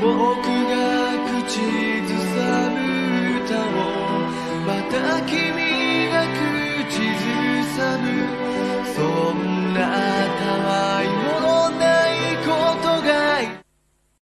僕が口ずさむ歌をまた君